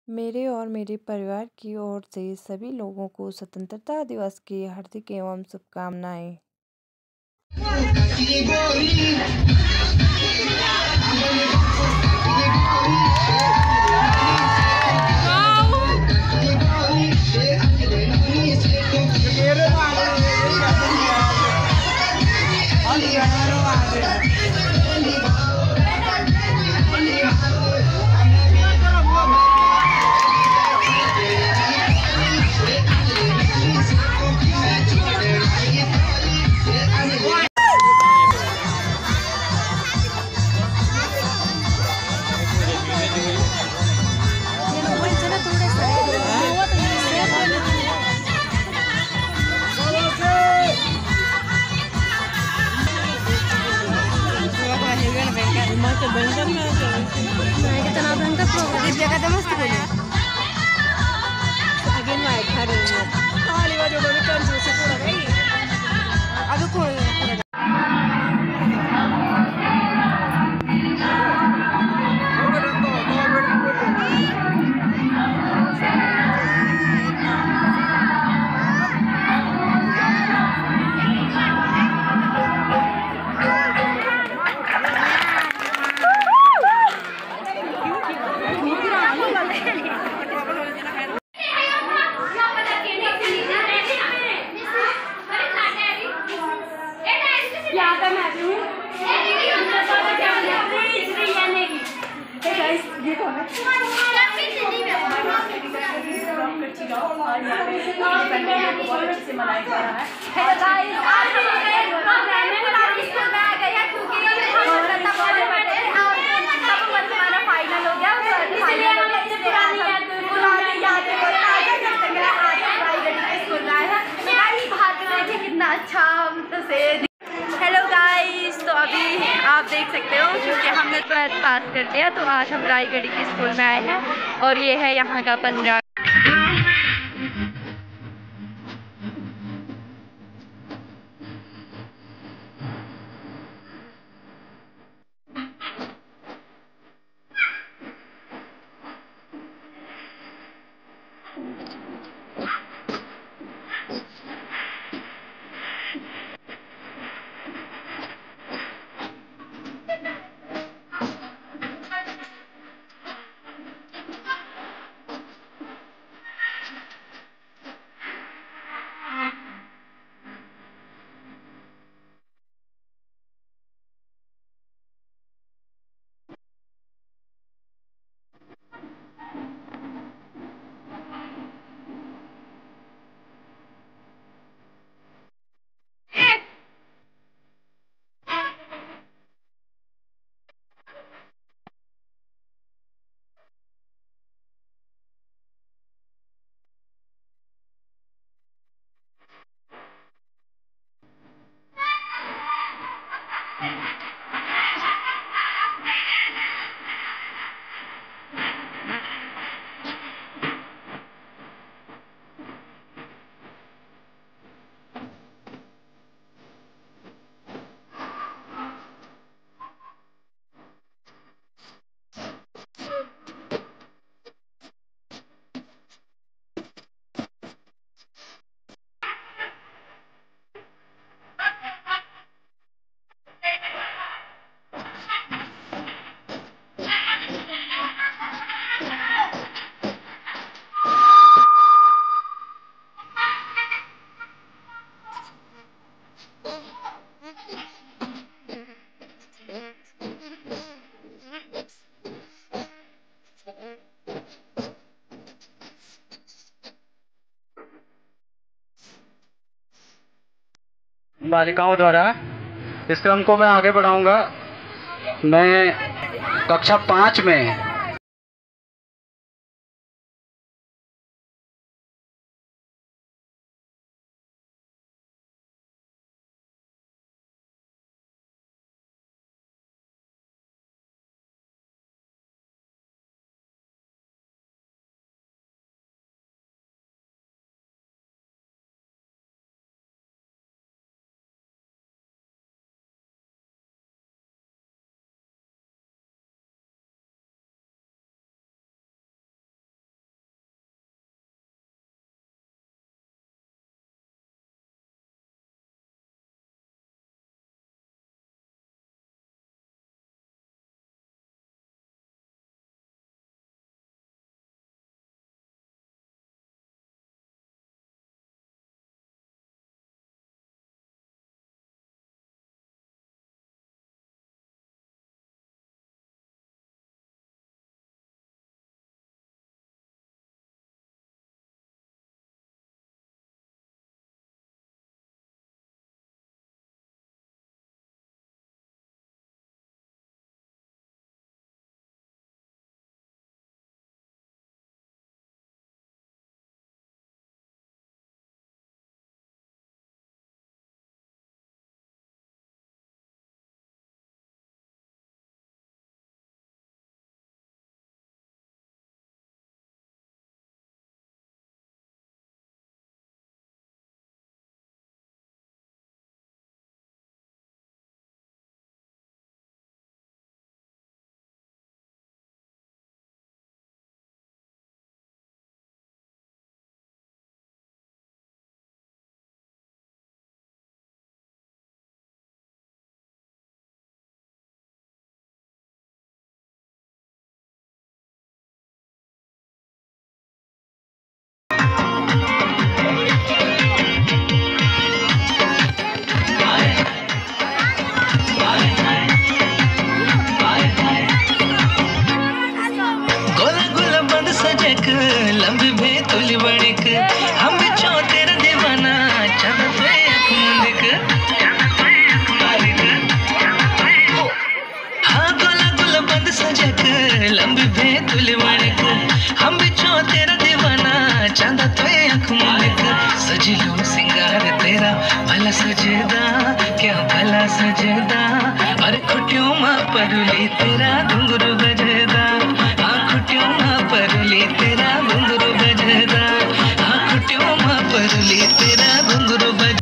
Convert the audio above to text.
मेरे और मेरे परिवार की ओर से सभी लोगों को स्वतंत्रता दिवस की हार्दिक एवं शुभकामनाएं। हेलो गाइस, तो अभी आप देख सकते हो क्योंकि हमने 12th पास कर लिया, तो आज हम रायगढ़ के स्कूल में आए हैं और ये है यहाँ का पंजाब। बालिकाओं द्वारा इस क्रम को मैं आगे बढ़ाऊंगा। मैं कक्षा 5 में सजक लंबी भेतुल बणिक हम बिचो तेरा दीवाना चंद पे अख मुंदिक हाँ गोला गोला बंद सजक लंबी भेतुल बणिक हम बिचो तेरा दीवाना चंद पे अख मुंदिक सजलो सिंगार तेरा भला सजदा क्या भला सजदा और खुटियों माँ परुली तेरा घुंघरू गजदा हाँ खुटियों माँ परुली तेरा घुंघरू गजदा हाँ खुटियों माँ परुली तेरा घुंघरू गजदा